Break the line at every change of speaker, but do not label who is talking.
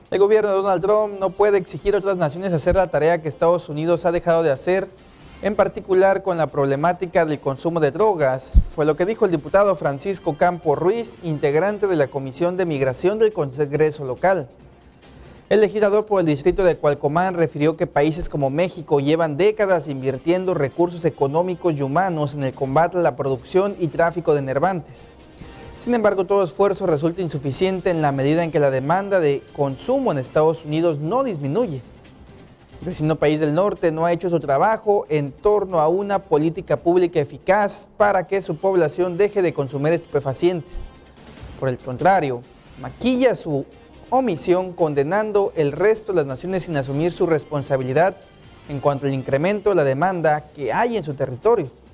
El gobierno de Donald Trump no puede exigir a otras naciones hacer la tarea que Estados Unidos ha dejado de hacer, en particular con la problemática del consumo de drogas, fue lo que dijo el diputado Francisco Campo Ruiz, integrante de la Comisión de Migración del Congreso local. El legislador por el distrito de Cualcomán refirió que países como México llevan décadas invirtiendo recursos económicos y humanos en el combate a la producción y tráfico de enervantes. Sin embargo, todo esfuerzo resulta insuficiente en la medida en que la demanda de consumo en Estados Unidos no disminuye. El vecino país del norte no ha hecho su trabajo en torno a una política pública eficaz para que su población deje de consumir estupefacientes. Por el contrario, maquilla su omisión condenando el resto de las naciones sin asumir su responsabilidad en cuanto al incremento de la demanda que hay en su territorio.